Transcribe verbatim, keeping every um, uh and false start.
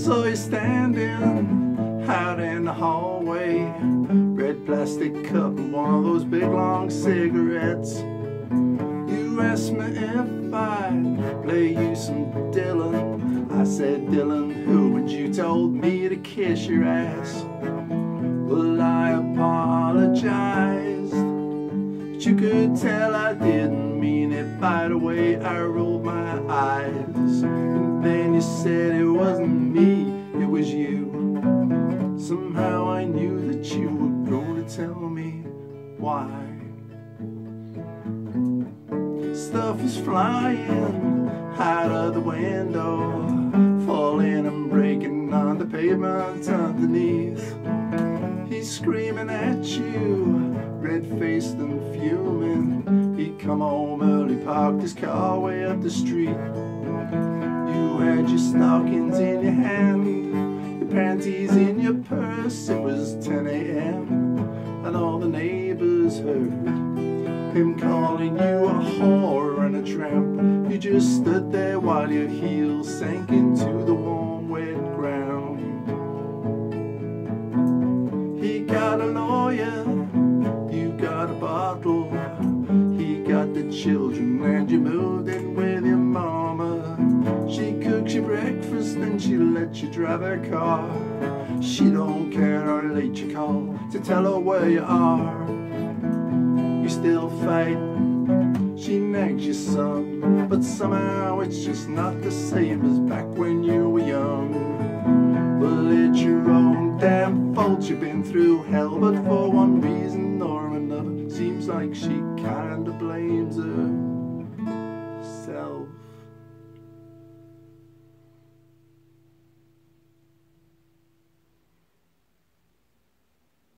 saw you standing out in the hallway, red plastic cup and one of those big long cigarettes. You asked me if I'd play you some Dylan. I said, Dylan who? And you told me to kiss your ass. Well, I apologized, but you could tell I didn't mean it by the way I rolled my eyes. And then you said it wasn't me, it was you. Somehow I knew that you were going to tell me why. Stuff is flying out of the window, falling and breaking on the pavement underneath. He's screaming at you, red-faced and fuming. He come home early, parked his car way up the street. You had your stockings in your hand, your panties in your purse. It was ten A M and all the neighbors heard him calling you a whore and a tramp. You just stood there while your heels sank into the warm wet ground. He got a lawyer, you got a bottle. He got the children and you moved in with your mama. She cooks you breakfast and she lets you drive her car. She don't care how late you call to tell her where you are. You still fight, she nags you some, but somehow it's just not the same as back when you were young. Well, it's your own damn fault, you've been through hell, but for one reason or another, seems like she kinda blames her.